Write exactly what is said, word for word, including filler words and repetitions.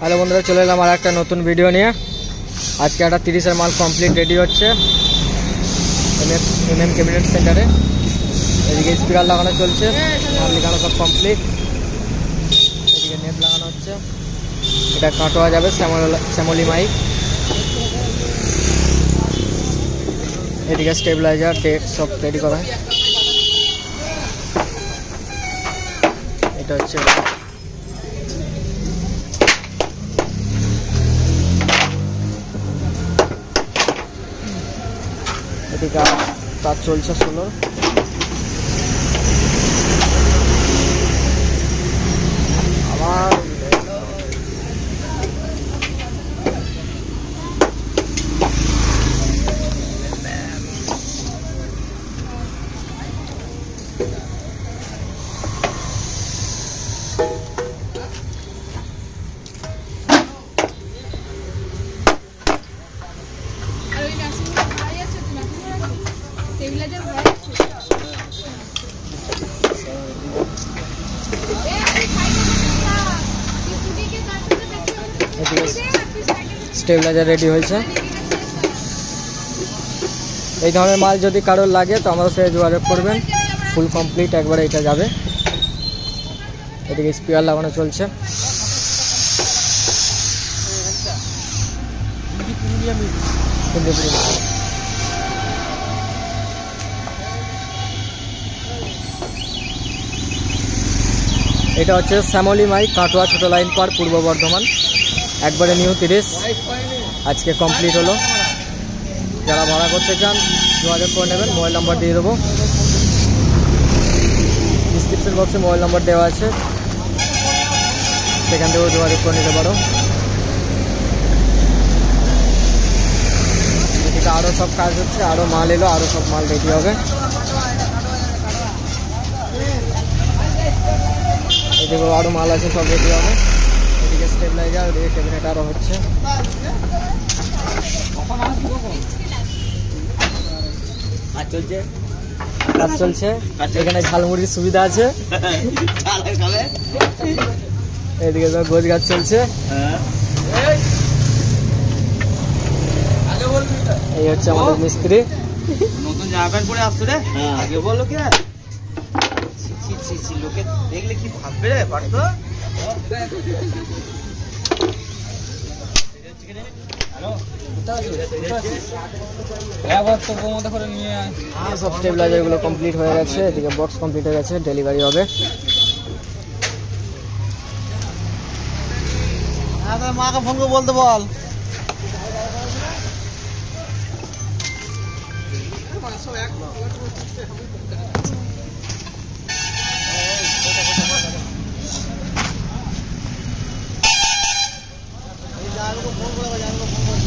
Hello বন্ধুরা, চলে এলাম আর একটা নতুন ভিডিও নিয়ে। আজকে একটা তিরিশের মাল কমপ্লিট রেডি হচ্ছে এম এম ক্যাবিনেট সেন্টারে। এদিকে স্পিকার লাগানো চলছে, মাল লাগানো সব কমপ্লিট। এদিকে নেট লাগানো হচ্ছে, এটা কাটোয়া যাবে শ্যামলী মাইক। এদিকে স্টেবিলাইজার টেক সব রেডি করা। এটা হচ্ছে এদিকে কাজ চলছে সোলার। আমার স্টেবিলাইজার রেডি হয়েছে। এই ধরনের মাল যদি কারোর লাগে তো আমাদের সাথে যোগাযোগ করবেন, ফুল কমপ্লিট একবারে এটা যাবে। এদিকে স্পিকার লাগানো চলছে। এটা হচ্ছে শ্যামলী মাইক, কাটোয়া ছোট লাইন পার, পূর্ব বর্ধমান। একবারে নিউ তিরিশ আজকে কমপ্লিট হলো। যারা ভাড়া করতে চান যোগাযোগ করে নেবেন, মোবাইল নাম্বার দিয়ে দেবো। ডিসক্রিপশন বক্সে মোবাইল নাম্বার দেওয়া আছে, সেখান থেকেও যোগাযোগ করে নিতে পারো। এদিকে আরও সব কাজ হচ্ছে, আরও মাল এলো, আরও সব মাল রেডি হবে। এদিকেও আরও মাল আছে, সব রেডি হবে। এদিকে স্টেবিলাইজার, ওদিকে ক্যাবিনেট আরও হচ্ছে। কাজ চলছে, এখানে ঝালমুড়ির সুবিধা আছে। এদিকে সব গোছ গাছ চলছে। এই হচ্ছে আমাদের মিস্ত্রি। নতুন জামা প্যান্ট পরে আসছো রে, আগে বলো কি লোকে দেখলে কি ভাববে রে? পারতো সব স্টেবিলাইজার গুলো কমপ্লিট হয়ে গেছে। এদিকে বক্স কমপ্লিট হয়ে গেছে, ডেলিভারি হবে। মাকে ফোন করে বলতে বল। ফোন করে